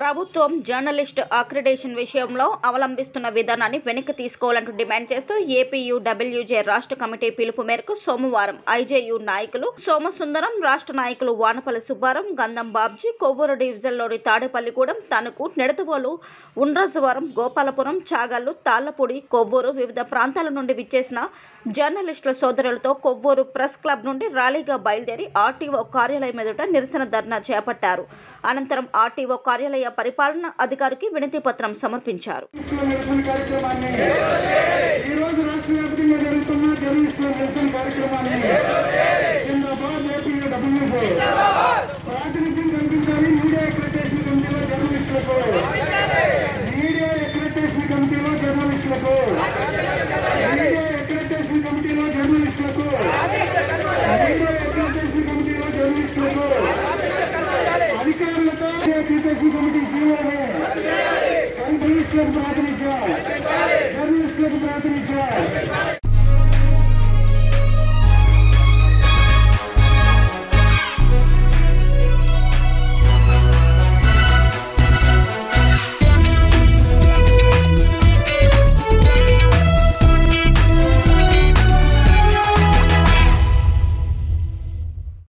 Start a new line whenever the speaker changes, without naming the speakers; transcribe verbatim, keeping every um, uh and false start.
ప్రభుత్వం journalist accreditation విషయంలో అవలంబిస్తున్న విధానాన్ని వెనక్కి తీసుకోవాలంటూ డిమాండ్ చేస్తూ ఏపీయూడబ్ల్యూజే రాష్ట్ర కమిటీ పిలుపు మేరకు సోమవారం ఐజేయూ నాయకులు సోమసుందరం, రాష్ట్ర నాయకులు వానపల్లి సుబ్బారం, గంధం బాబ్జీ, కొవ్వూరు డివిజన్లోని తాడేపల్లిగూడెం, తణుకు, నిడదవోలు, ఉండ్రాజవరం, గోపాలపురం, చాగల్లు, తాళ్లపూడి, కొవ్వూరు వివిధ ప్రాంతాల నుండి విచ్చేసిన జర్నలిస్టుల సోదరులతో కొవ్వూరు ప్రెస్ క్లబ్ నుండి ర్యాలీగా బయలుదేరి ఆర్టీఓ కార్యాలయం ఎదుట నిరసన ధర్నా చేపట్టారు. అనంతరం ఆర్టీఓ కార్యాలయ పరిపాలన అధికారికి వినతి పత్రం సమర్పించారు.
జర్నలిస్టులకు ప్రాతినిధ్యం